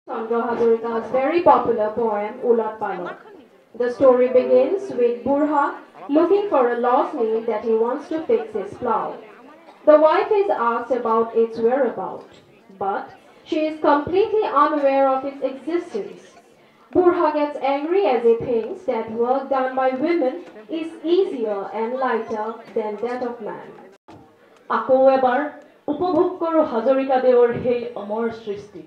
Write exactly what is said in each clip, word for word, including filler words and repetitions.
Chandra Hazarika's very popular poem Ulat Palak. The story begins with Burha looking for a lost nail that he wants to fix his plow. The wife is asked about its whereabouts, but she is completely unaware of its existence. Burha gets angry as he thinks that work done by women is easier and lighter than that of man. আকৌ এবাৰ উপভোগ কৰো হাজৰিকা দেৱৰ সেই অমৰ সৃষ্টি।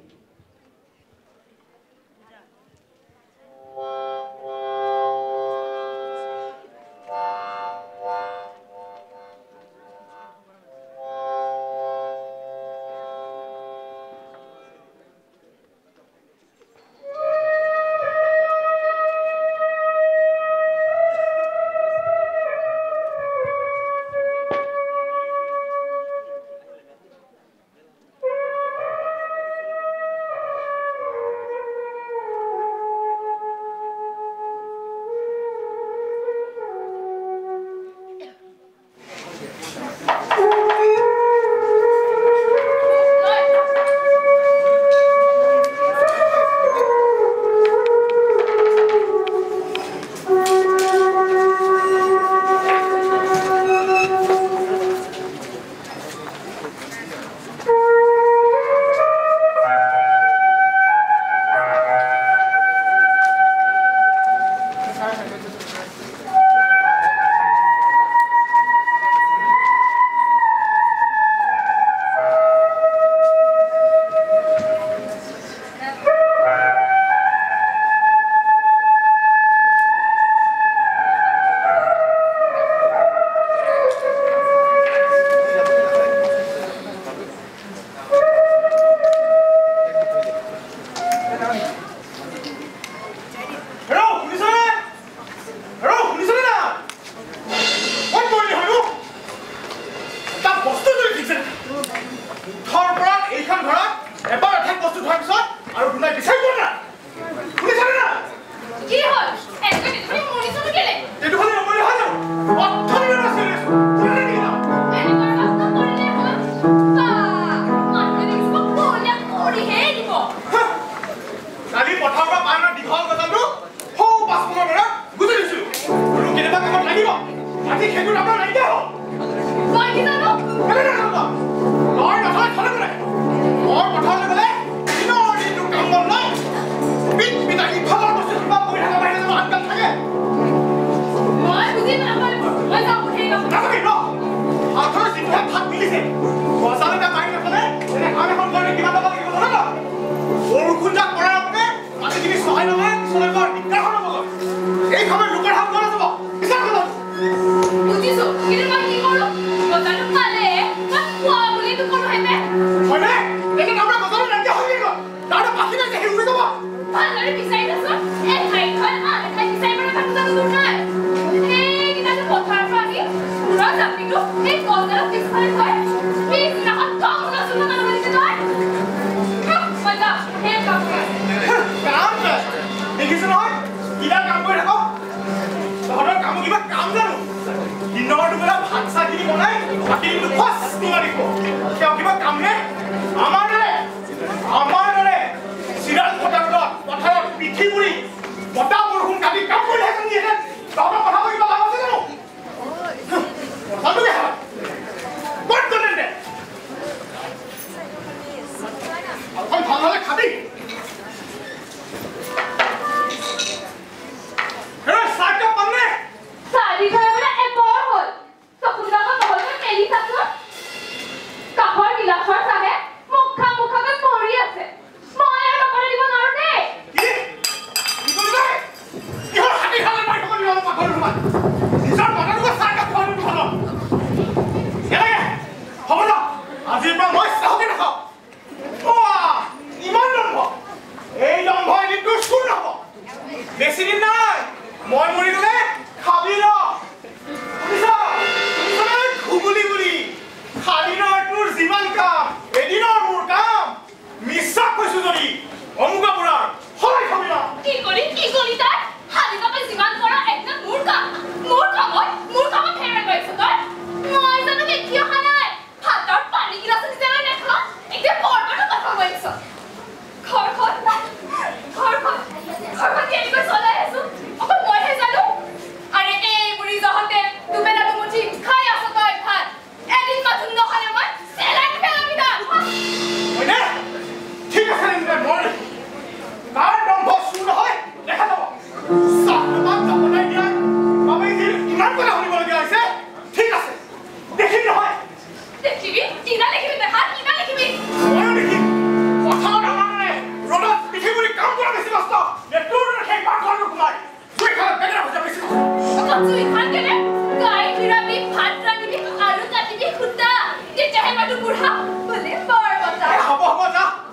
Come on.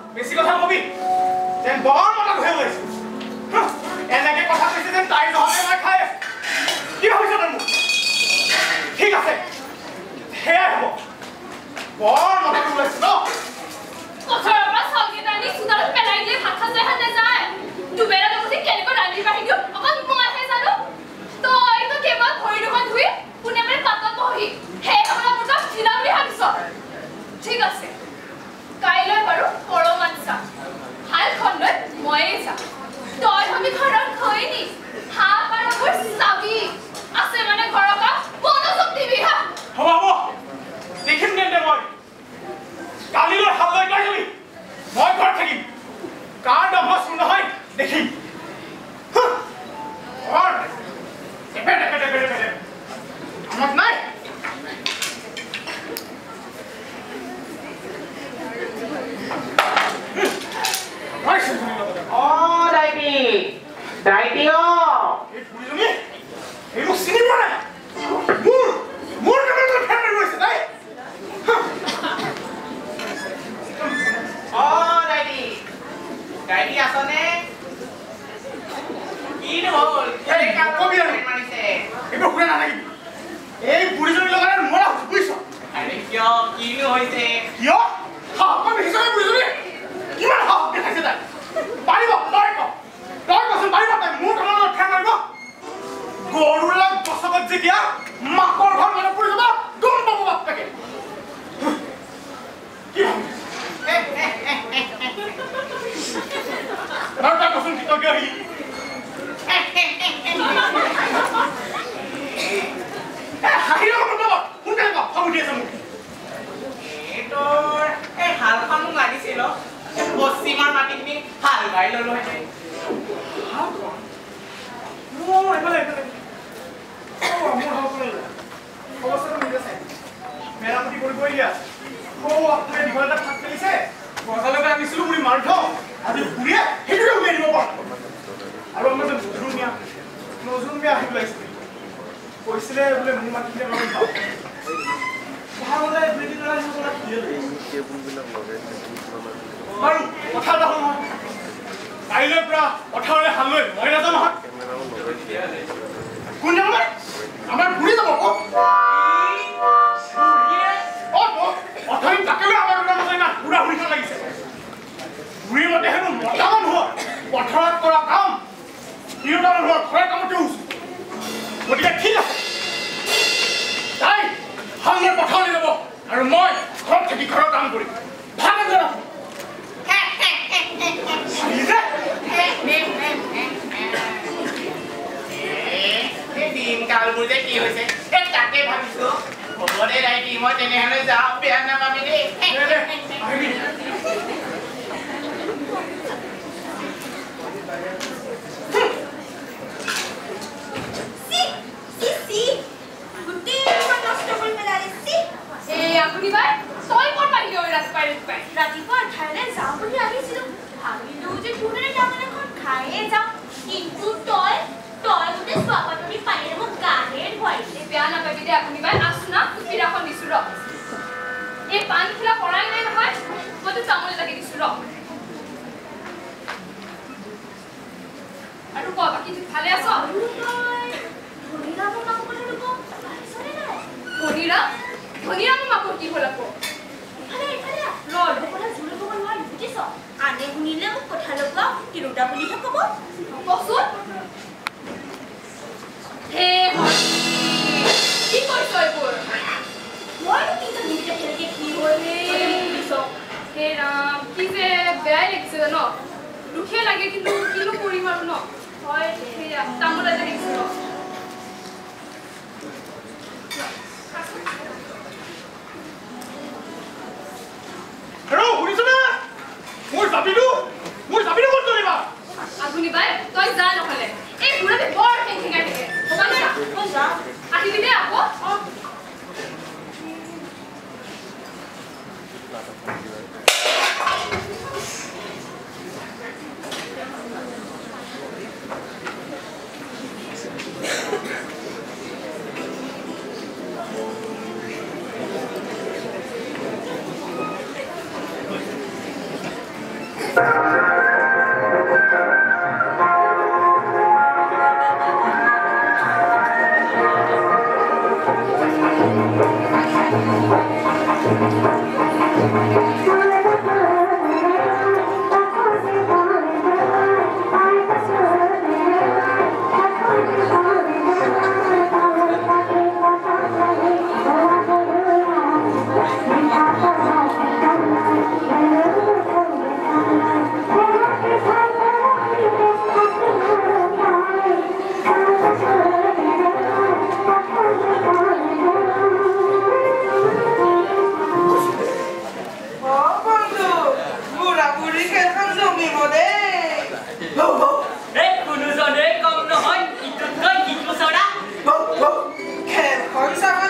বেছি কথা কবি যেন বৰ মতা ঘূৰাই গৈছে এনেকে কথা কৈছে যেন তাই নহলে মই খাই কি ভাবিছ তই মোক ঠিক আছে সেয়াই হ'ব বৰ মতা ওলাইছে ন কথাৰ পৰা চাউলকেইটা আনি চোতালত পেলাই দিয়ে ভাত খাই যায় নাযায় দুবেলা দুমুঠি কেনেকৈ ৰান্ধি বাঢ়ি দিওঁ অকল মইহে জানো তইতো কেৱল ভৰি দুখন ধুই কোনে মানে পাতত বহি সেই সময়ত মোৰ তাত চিলা বুলি ভাবিছ ঠিক আছে কাইলৈ বাৰু পৰমান চা হালখন লৈ ময়ে যাম তই ভাবি ঘৰত খৈ নি হাঁহ পাৰবোৰ চাবি আছে মানে ঘৰৰ কাম মনোযোগ দিবি হা হ'ব হ'ব দেখিম তেন্তে মই কালিলৈ হাল লৈ তই যাবি মই ঘৰত থাকিম কাৰ দম্ভচ নহয় দেখিম ঘৰ এপে টেপে টেপে টেপে আমাক নাই Oh, Daiti! Daiti, oh! এই বুঢ়ীজনী এই মোক চিনি পোৱা নাই মোৰ মোৰ কামত ফেৰ মাৰি গৈছে তাই Oh, Daiti! Daiti, asone? Kini hol? এই কবি আৰু মাৰিছে এইবোৰ শুনা নালাগিবি এই বুঢ়ীজনীৰ লগত আৰু মৰা বুজিছ আৰে কিয় কিনো হৈছে কিয় সাহস দেখিছ নে বুঢ়ীজনী কিমান সাহস দেখাইছে তাই পাৰিব তই ক তই কচোন পাৰিব তাই মোৰ কামত ফেৰ মাৰিব গৰুলাক গছকত যেতিয়া মাকৰ ঘৰ মনত পৰি যাব গম পাব বাপেকে কি ভাবিছ তই কচোন কৃতজ্ঞ আহিলি হাঁহিৰ লগত সোনকালে ক খং উঠি আছে মোক তোৰ এই হালখন মোক লাগিছিল পশ্চিমৰ মাটিখিনি হাল বাই ললো হেঁতেন মোৰ এইফালে এইফালে মোৰ হালখন অৱস্থাটো মিলি আছে মেৰামতি কৰিবই দিয়া সৌ আপোনাৰ দীঘল এটা ফাট পেলিছে গজালৈকে আনিছিলোঁ বুলি মাৰ থওঁ আজি বুঢ়ীয়ে সেইটোকে উলিয়াই দিব পাৰ আৰু আমাৰ যে নজৰুণ মিয়া নজৰুণ মিয়া আহিব লাগিছিল কৈছিলে বোলে মোৰ মাটিখিনি অলপ পাওঁ বাৰু কথা এটা হ'ল নহয় কাইলৈৰ পৰা পথাৰলৈ হাল লৈ মই নাযাওঁ নহয় কোন যাব মানে আমাৰ বুঢ়ী যাব আকৌ অথনি তাকে লৈ আমাৰ মতে ইমান বুঢ়া শুনিব লাগিছে বুঢ়ীৰ মতে হেনো মতা মানুহৰ পথাৰত কৰা কাম তিনিটা মানুহৰ ঘৰৰ কামতে উচিত গতিকে ঠিক আছে তাই হাললৈ পথাৰলৈ যাব আৰু মই ঘৰত থাকি ঘৰৰ কাম কৰিম ভাগে যাম দিন কালবোৰ যে কি হৈছে তাকে ভাবিছো হ'ব দে দাইটি মই তেনেহ'লে যাওঁ বেয়া নাপাবি দেই ৰাতিপুৱা ঠাইলৈ যাওঁ বুলি আহিছিলো ভাবিলো যে তোৰ ডাঙৰ এখন খায়ে যাওঁ কিন্তু তই তই গোটেই স্বাগতনি পানীৰে মোক গাহে ধুৱাইছে বেয়া নাপাবি দে আপুনি বাই আছো না কুচিৰাখন দিছো ৰ এই পানী খিলা পৰাই নাই নহয় মইতো চামুল লাগি দিছো ৰ আৰু ক বাকী ঠিক ভালে আছ ধনীৰামৰ মাকৰ কথা ক'ব পাৰিছনে নাই ধনীৰা ধনীৰামৰ মাকৰ কি হ'ল আকৌ ইফালে ইফালে ৰ কথা জোৰে ক'ব নোৱাৰি বুজিছ আনে শুনিলে মোক কথা লগা তিৰোতা বুলিহে ক'ব কচোন হে কি কৰিছ এইবোৰ মই কিন্তু নিজে খেলকে কি হ'ল বুজিছ হে ৰাম কি যে বেয়াই লাগিছে ন দুখে লাগে কিন্তু কিনো কৰিম আৰু ন হয় সেয়া তামোল এটা দেখিছো ন হেৰৌ শুনিছ নে মোৰ জাপিটো মোৰ জাপিটো ক'ত ধৰিবা আপুনি বাই তই যা নহ'লে এই বুঢ়াটি বৰ ঠেংঠেঙাই থাকে হ'ব না মই যাওঁ আহিবি দে আকৌ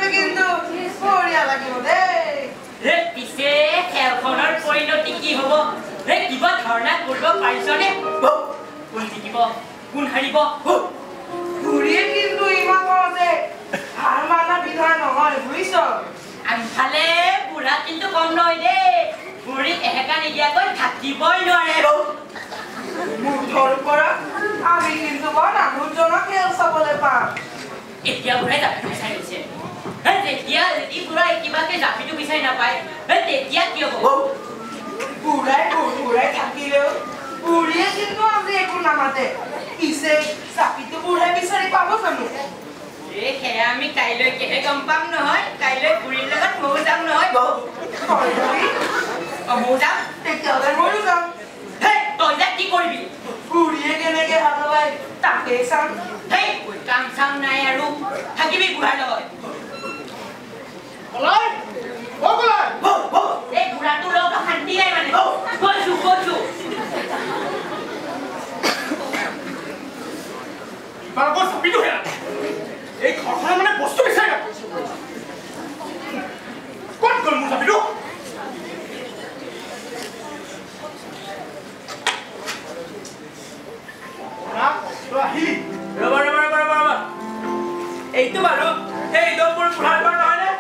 কিন্তু বঢ়িয়া লাগিব দেই হে পিছে খেলখনৰ পৰিণতি কি হ'ব হে কিবা ধাৰণা কৰিব পাৰিছনে কোন জিকিব কোন হাৰিব বুঢ়ীয়ে কিন্তু ইমান সহজে হাৰ মানা বিধৰ নহয় বুজিছ আনফালে বুঢ়া কিন্তু কম নহয় দেই বুঢ়ীক এহেকা নিদিয়াকৈ থাকিবই নোৱাৰে মুঠৰ ওপৰত আমি কিন্তু বৰ নামজনক খেল চাবলৈ পাম এতিয়া বুঢ়াই জাপিটো বিচাৰি গৈছে যেতিয়া যদি বুঢ়াই কিবাকে জাপিটো বিচাৰি নাপায় তেতিয়া কি হ'ব বুঢ়াই বুঢ়াই থাকিলেও বুঢ়ীয়ে কিন্তু আজি একো নামাতে পিছে জাপিটো বুঢ়াই বিচাৰি পাব জানো এই সেয়া আমি কাইলৈকেহে গম পাম নহয় কাইলৈ বুঢ়ীৰ লগত ময়ো যাম নহয় ময়ো যাম তেতিয়াহ'লে ময়ো যাম হেই তই যা কি কৰিবি বুঢ়ীয়ে কেনেকে হাতলাই তাকে চাম হেই কাম চাম নাই আৰু থাকিবি বুঢ়াৰ লগত কলাই অ কলাই এই বুঢ়াটোৰ লগত শান্তি নাই মানে গৈছো গৈছো ইবাৰ গৈ চাপিটো হেৰা এই ঘৰখনৰ মানে বস্তু বিচাৰি নাপায় ক'ত গ'ল মোৰ চাপিটো আহিলি ৰবা ৰবা ৰবা ৰবা ৰবা এইটো বাৰু এই দমপুৰ বুঢ়াৰ ঘৰ নহয়নে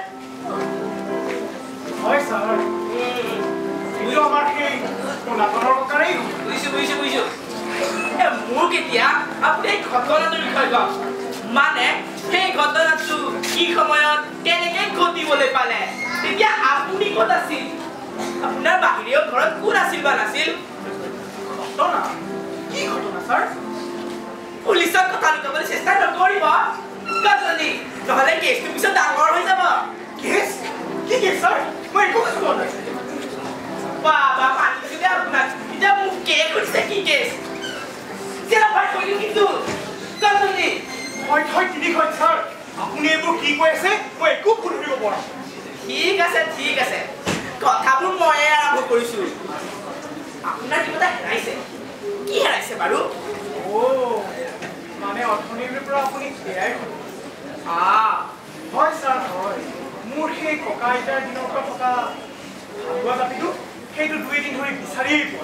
হয় ছাৰ এইটো আমাৰ সেই নাটনৰ কাৰেই বুজিছো বুজিছো বুজিছো মোক এতিয়া আপুনি এই ঘটনাটোৰ বিষয়ে কওক মানে সেই ঘটনাটো কি সময়ত কেনেকে ঘটিবলৈ পালে তেতিয়া আপুনি ক'ত আছিল আপোনাৰ বাহিৰেও ঘৰত কোন আছিল বা নাছিল ঘটনা কি ঘটনা ছাৰ পুলিচৰ কথা লুকাবলৈ চেষ্টা নকৰিব কাজনী নহ'লে কেছটো পিছত ডাঙৰ হৈ যাব কেছ কি কেছ ছাৰ মই একো কথা কোৱা নাই বাবা মানিছো দে আপোনাক এতিয়া মোক কে কৰিছে কি কেছ যেন ভাই কৰিলো কিন্তু কাজনী হয় হয় তিনি হয় ছাৰ আপুনি এইবোৰ কি কৈ আছে মই একো ভুল ধৰিব পৰা ঠিক আছে ঠিক আছে কথাবোৰ ময়ে আৰম্ভ কৰিছো আপোনাৰ কিবা এটা হেৰাইছে কি হেৰাইছে বাৰু অ' মানে অৰ্থনীতিৰ পৰা আপুনি সেয়াই হ'ল আহ হয় ছাৰ হয় মোৰ সেই ককা আইতাৰ দিনৰ পৰা থকা হালোৱা জাপিটো সেইটো দুই এদিন ধৰি বিচাৰিয়েই পোৱা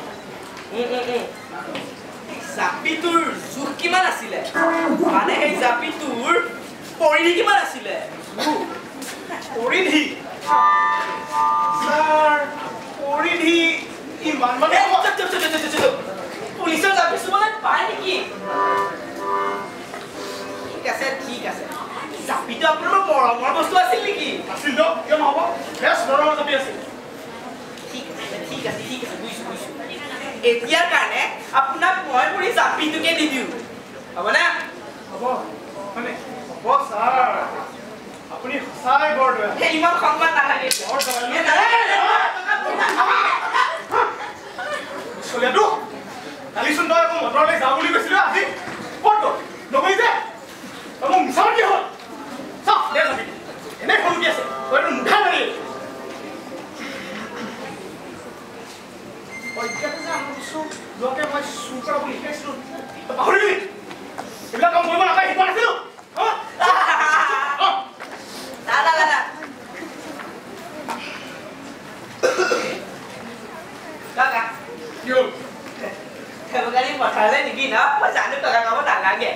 জাপিটোৰ জোখ কিমান আছিলে মানে সেই জাপিটোৰ পৰিধি কিমান আছিলে পৰিধি ছাৰ পৰিধি ইমান মানে পুলিচৰ জাপি চুবলৈ পায় নেকি ঠিক আছে ঠিক আছে জাপিটো আপোনাৰ মৰমৰ বস্তু আছিল নেকি আছিল দিয়ক কিয় নহ'ব বেছ মৰমৰ জাপি আছিল ঠিক আছে ঠিক আছে ঠিক আছে বুজিছো বুজিছো এতিয়াৰ কাৰণে আপোনাক মই পুৰি জাপিটোকে দি দিওঁ হ'বনে হ'ব মানে হ'ব ছাৰ আপুনি সঁচাই বৰ দয়া সেই ইমান সন্মান নালাগে বৰ চলিয়াটো কালিচোন তই আকৌ মটৰলৈ যাওঁ বুলি কৈছিলো আজি ক'ত গ'ল নগৈ যে তই মোক মিছাৰ কি হ'ল চাওক দে যাবি এনেই সৰুকি আছে তই এইটো মুখা মাৰি অজ্ঞাতে যে আমাৰ বস্তু যোৱাকে মই চুৰ কৰা বুলি শিকাইছিলো তই পাহৰিলি এইবিলাক কাম কৰিব নাপায় শিকোৱা নাছিলো দাদা দাদা দাদা কি হ'ল খেলগাড়ী পঠালে নেকি ন মই জানো টকা কাম নালাগে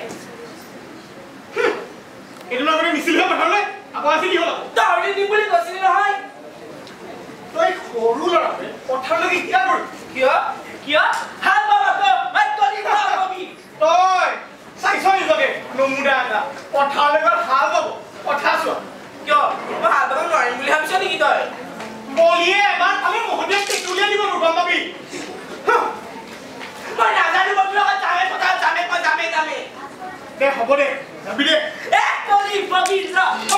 এইটো লগতে মিছিলহে পঠালে আকৌ আজি কি হ'ল তহঁতি দিম বুলি কৈছিলি নহয় তই সৰু ল'ৰাটোৱে পথাৰলৈকে কিয় গ'ল কিয় কিয় হাল বাবা মই কলি ভাবি তই চাইছ নিজকে নমুদা এটা পথাৰলৈ গ'ল হাল বাব পথাৰ চোৱা কিয় মই হাল বাব নোৱাৰিম বুলি ভাবিছ নেকি তই বলিয়ে এবাৰ খালি মহতিয়াক টেকুলিয়াই দিব গম পাবি মই নাজানো মই লগত যামে কথা যামে মই যামে যামে দে হ'ব দে যাবি দে এ কলি পবিত্ৰ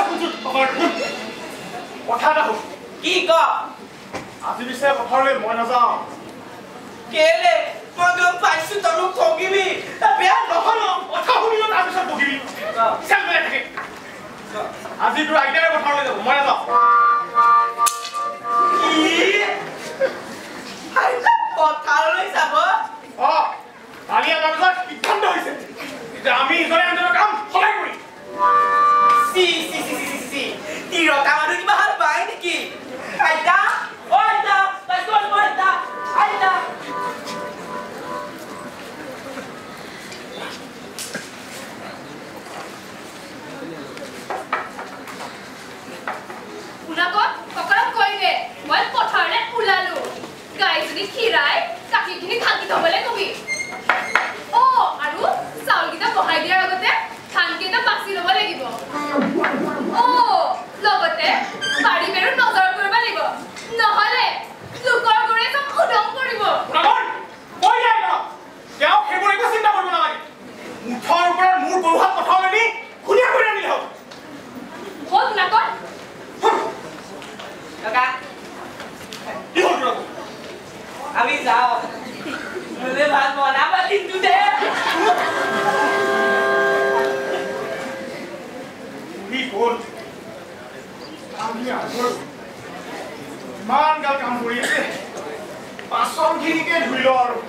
কথা এটা হ'ল কি ক আজি পিছে পথাৰলৈ মই নাযাওঁ কেলে মই গম পাইছো তই মোক ঠগিবি বেয়া নহ'ল কথা শুনিব তাৰপিছত বহিবি চাল বেয়া থাকে আজি তোৰ আইতাৰে পথাৰলৈ যাব মই নাযাওঁ পথাৰলৈ যাব অ কালি আমাৰ মাজত সিদ্ধান্ত হৈছে যে আমি ইজনে আনজনৰ কাম সলাই কৰিম চি চি চি চি চি তিৰ বল না কর কাকা কি হ'ল তোৰ আমি যাওঁ মোলে ভাত বনাবা কিন্তু দে কি হ'ল আমি আগৰ ইমান গাল কাম কৰি আছে পাচনখিনিকে ধুই ল আৰু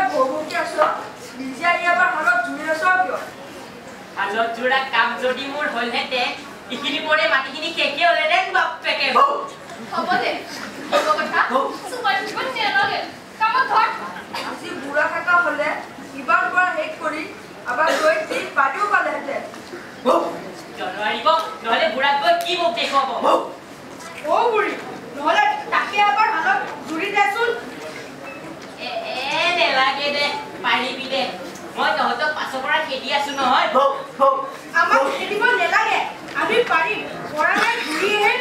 ভৌভৌকে আছ নিজে আহি এবাৰ হালত জুৰি আছ কিয় হালত জোৰা কাম যদি মোৰ হ'লহেঁতেন ইখিনি পৰে মাটিখিনি কেকে হ'লেহেঁতেন বাপেকে হ'ব দে হ'ব কথা চুপাৰ চুপাৰ নেলাগে কামত ধৰ আজি বুঢ়া থকা হ'লে ইবাৰ পৰা শেষ কৰি আবাৰ গৈ দি বাদিও পালেহেঁতেন নোৱাৰিব নহ'লে বুঢ়াক গৈ কি মোক দেখুৱাব অ বুঢ়ী নহ'লে তাকে এবাৰ হালত জুৰি দেচোন এ নেলাগে দে পাৰিবি দে মই তহঁতক পাছৰ পৰা খেদি আছো নহয় আমাক খেদিব নেলাগে আমি পাৰিম পৰা নাই ঘূৰিহে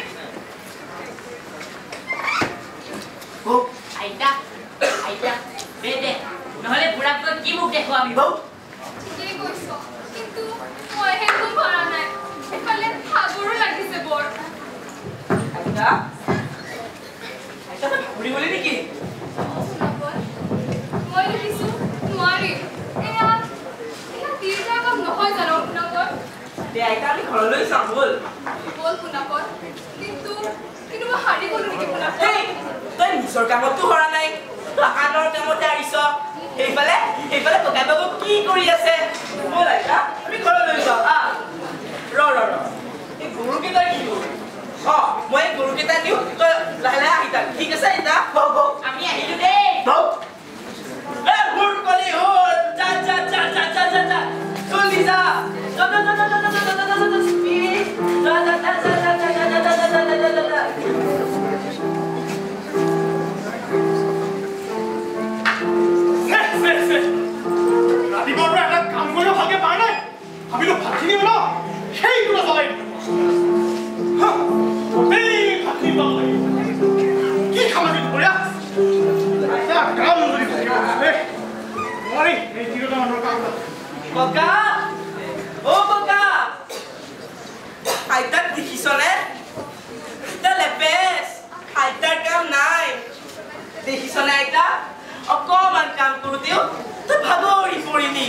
আইতা আইতা দে দে নহ'লে বুঢ়াক গৈ কি মোক দেখুৱাবি ঠিকেই কৈছ কিন্তু মই সেইটো পৰা নাই এফালে ভাগৰো লাগিছে বৰ আইতা আইতা তই ঘূৰি গলি নেকি মই দেখিছো নোৱাৰিম এয়া এয়া তিৰটা কাম নহয় জানো শুনাপত দে আইতা আমি ঘৰলৈ যাম ব'ল বল শুনাপত কিন্তু কিন্তু মই হাৰি গলো নেকি শুনাপত তই নিজৰ কামততো হৰা নাই তই আনৰ কামতে আহিছ সেইফালে সেইফালে ককাই বাবু কি কৰি আছে ব'ল আইতা আমি ঘৰলৈ যাওঁ আহ ৰ ৰ ৰ এই গৰুকেইটা কি কৰো অ মই গৰুকেইটা দিওঁ তই লাহে লাহে আহি থাক ঠিক আছে আইতা হৌ হৌ আমি আহিলো দেই হৌ এ মোৰ কলি হ'ল যা যা যা যা যা যা যা জলদি যা যা যা যা যা যা যা যা যা যা স্পীড যা যা যা যা যা যা যা যা যা যা যা যা ৰাতিপুৱাৰ পৰা এটা কাম কৰিব ভালকে পাৰা নাই ভাবিলো ভাতখিনি বনাও সেইগুলো চলাই ভাতখিনি বনাব লাগিব কি খাম আমি দুপৰীয়া এটা কাম যদি থাকিব নোৱাৰি এই তিৰোতা মানুহৰ কাম ককা অ ককা আইতাক দেখিছনে এতিয়া লেপেচ আইতাৰ কাম নাই দেখিছনে আইতা অকমান কাম কৰোঁতেও তই ভাগৰি পৰিলি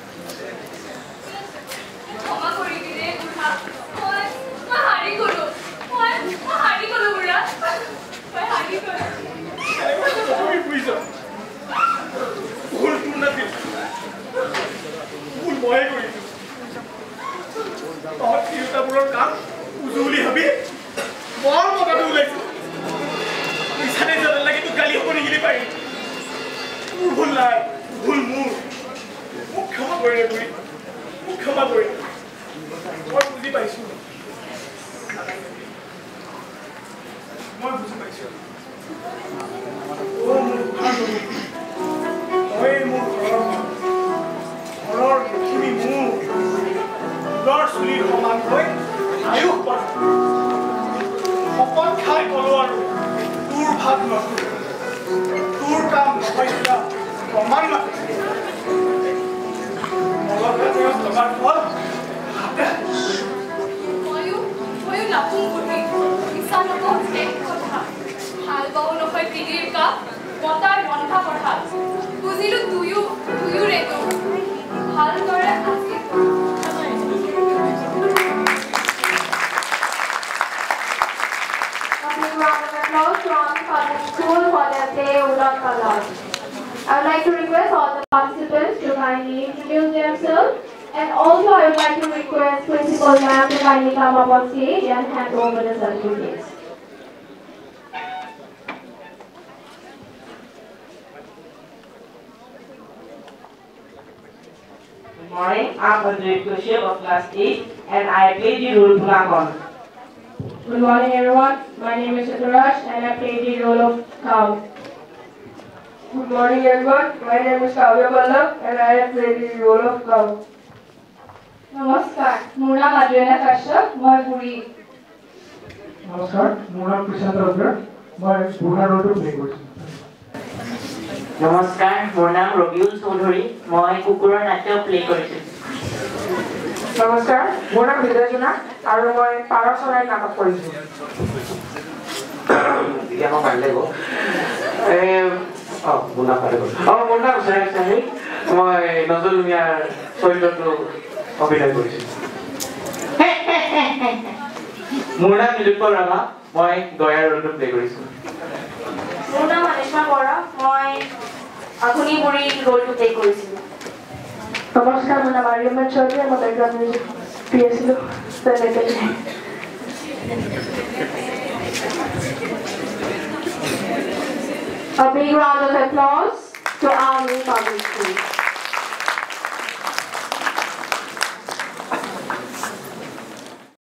ক্ষমা কৰিবি ৰে বুঢ়া মই মই হাৰি গলো মই মই হাৰি গলো বুঢ়া মই হাৰি গলো তুমি বুজিছ ভুল তোৰ নাছিল ভুল ময়ে কৰিছো তহঁত তিৰোতাবোৰৰ কাম উজু বুলি ভাবি বৰ কথাটো ওলাইছো মিছাতে যাতে লাগে তোক গালি হ'ব নিগিলি পাৰি তোৰ ভুল নাই ভুল মোৰ মোক ক্ষমা কৰিলে তুমি মোক ক্ষমা কৰিলে মই বুজি পাইছো মই বুজি পাইছো অ মোৰ ঘৰ তই মোৰ ঘৰৰ ঘৰৰ লক্ষ্মী মোৰ ফুলৰ চুলিৰ সমান হৈ আয়ুস পাৰ শপত খাই কলো আৰু তোৰ ভাত নহয় তোৰ কাম নহয় কিবা প্ৰমাণ নাথাকে টকাৰ ফল ময়ো ময়ো নাপোং বুঢ়ী মিছা নকওঁ এক কথা ভাল পাওঁ নহয় তিৰিৰ কাপ বতাৰ বন্ধা পথাৰ বুজিলো দুয়ো দুয়োৰে তো ভালদৰে আজি Round of applause from Public School for their day Ulat Palas. I would like to request all the participants to kindly introduce themselves, and also I would like to request Principal Ma'am to kindly come up on stage and hand over the certificates. Good morning, I'm Andrej Kashyap of class eight and I play the role Punagon. Good morning everyone, my name is Saturaj and I play the role of cow. Good morning everyone, my name is Kavya Pallab and I play the role of cow. Namaskar, মোৰ নাম আদ্ৰিনা কাশ্যপ, মই বুঢ়ী। নমস্কাৰ, মোৰ নাম কৃষান্ত ৰজাৰ, মই বুঢ়া ৰোলটো প্লে কৰিছোঁ। নমস্কাৰ মোৰ নাম ৰবিউল চৌধুৰী মই কুকুৰৰ নাট্য প্লে কৰিছোঁ নমস্কাৰ, মোৰ নাম হৃদয় জোনা আৰু মই পাৰ চৰাই নাটক কৰিছোঁ। এতিয়া মই ভাল লাগিব অঁ মোৰ নাম ভাল লাগিব অঁ মোৰ নাম চৰাই চাহি মই নজল মিয়াৰ চৰিত্ৰটো অভিনয় কৰিছোঁ। মোৰ নাম নিলোৎপল ৰাভা মই গয়াৰ ৰোলটো প্লে কৰিছোঁ। মোৰ নাম আনিশা বৰা, মই আপুনি বুঢ়ী ৰোলটো প্লে কৰিছিল। নমস্কাৰ, মোৰ নাম আৰ্যমা চৌধুৰী, মই বেকগ্ৰাউণ্ড মিউজিক পি আছিলোঁ তেনেকৈ। A big round of applause to Army Public School.